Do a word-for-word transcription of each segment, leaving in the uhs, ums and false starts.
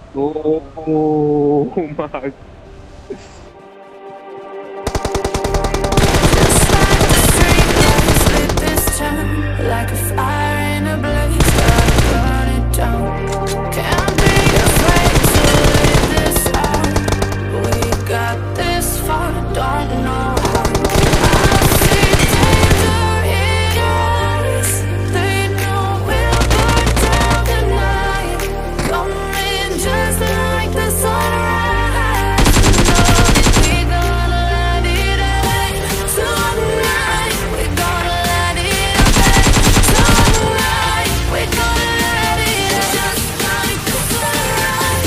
Oh my. Like a fire in a blaze, gotta burn it down. Can't be afraid to live this out. We got this far, don't know how. I see danger in eyes. They know we'll burn down tonight. Coming just like the sunrise. Know that we gonna let it end tonight. We gonna let it end. Tonight, we're gonna let it end just like the sunrise.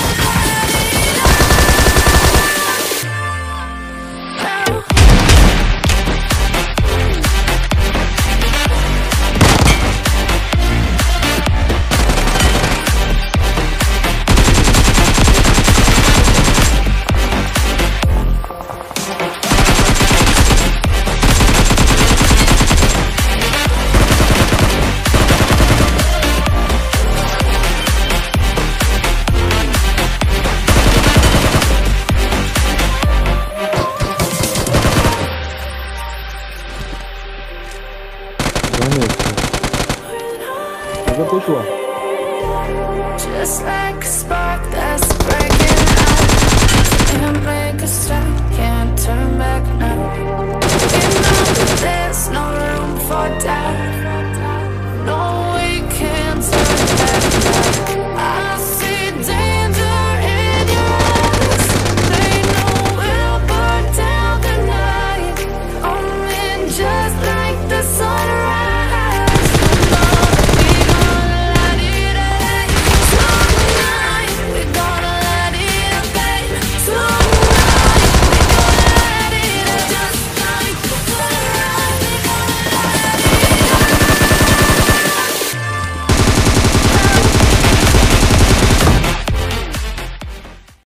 Just like a spark that's breaking out. Can't make a stop, can't turn back now. You know that there's no room for doubt. No